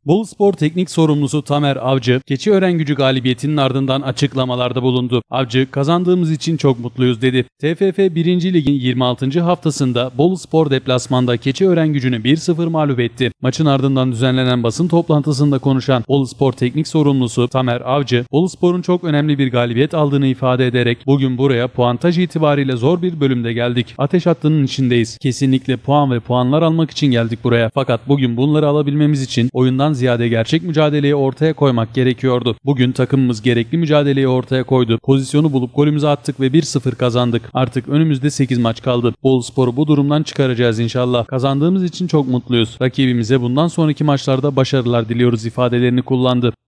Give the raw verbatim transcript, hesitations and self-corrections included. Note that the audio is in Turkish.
Boluspor Teknik Sorumlusu Tamer Avcı, Keçiörengücü galibiyetinin ardından açıklamalarda bulundu. Avcı, kazandığımız için çok mutluyuz dedi. T F F birinci Lig'in yirmi altıncı haftasında Boluspor deplasmanda Keçiörengücü'nü bir sıfır mağlup etti. Maçın ardından düzenlenen basın toplantısında konuşan Boluspor Teknik Sorumlusu Tamer Avcı, Boluspor'un çok önemli bir galibiyet aldığını ifade ederek bugün buraya puantaj itibariyle zor bir bölümde geldik. Ateş hattının içindeyiz. Kesinlikle puan ve puanlar almak için geldik buraya. Fakat bugün bunları alabilmemiz için oyundan ziyade gerçek mücadeleyi ortaya koymak gerekiyordu. Bugün takımımız gerekli mücadeleyi ortaya koydu. Pozisyonu bulup golümüzü attık ve bir sıfır kazandık. Artık önümüzde sekiz maç kaldı. Boluspor'u bu durumdan çıkaracağız inşallah. Kazandığımız için çok mutluyuz. Rakibimize bundan sonraki maçlarda başarılar diliyoruz ifadelerini kullandı.